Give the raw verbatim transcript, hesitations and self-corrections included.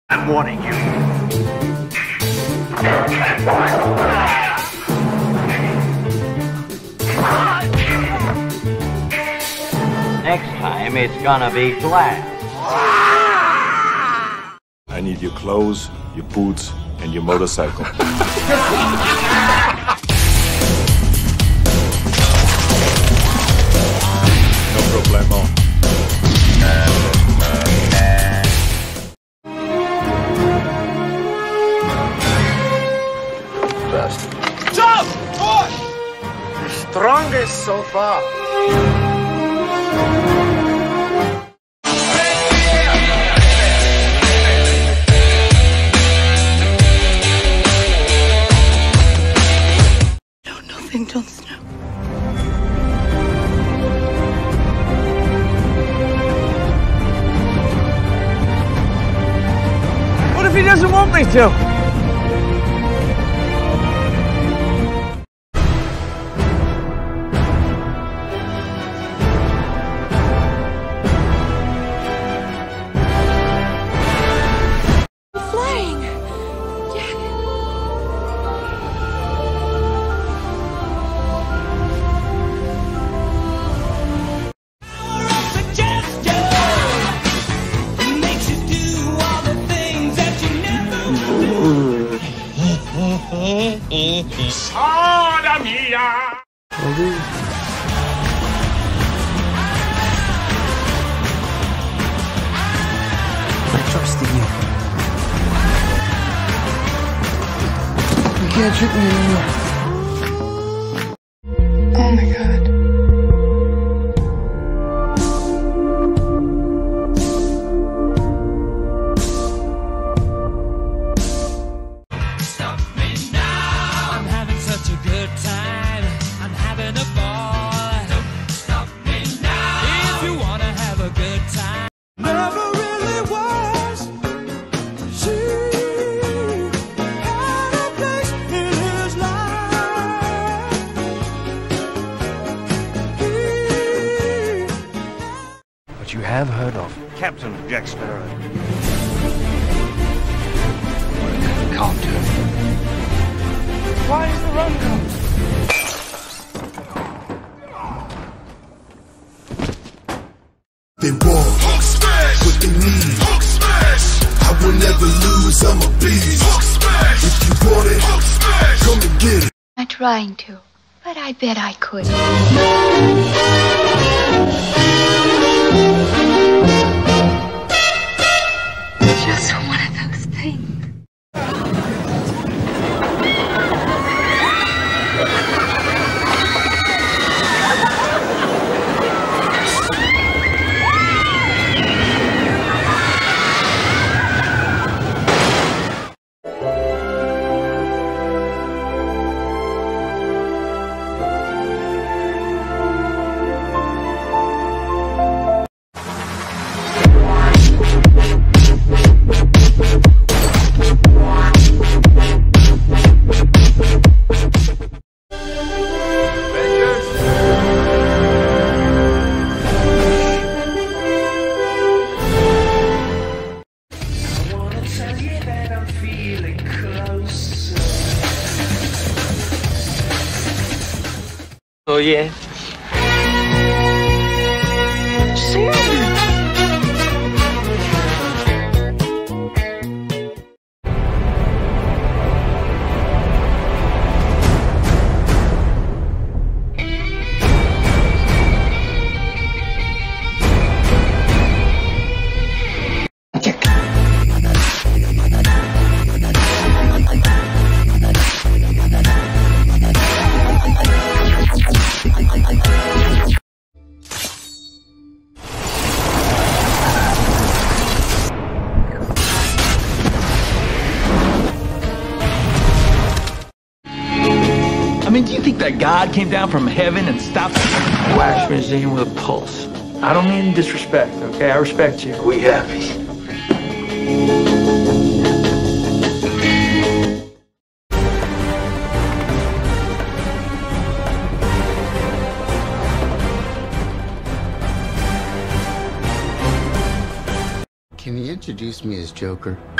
I'm warning you. Next time, it's gonna be glass. I need your clothes, your boots, and your motorcycle. No problemo. Fast. Jump! Push! The strongest so far. Jon Snow. What if he doesn't want me to? Flying. Soda mia! I trust in you. You can't trick me anymore. Oh my God. Such a good time, I'm having a ball. Don't stop me now. If you wanna have a good time, never really was. She had a place in his life. He... But you have heard of Captain Jack Sparrow. Can't do. Why is the run come? They want Hulk smash. What they need Hulk smash. I will never lose, I'm a beast Hulk smash. If you want it Hulk smash. Come and get it. I'm trying to, but I bet I could. Just one of those things. Oh yeah. I mean, do you think that God came down from heaven and stopped a wax machine with a pulse? I don't mean disrespect, okay? I respect you. We happy. Can you introduce me as Joker?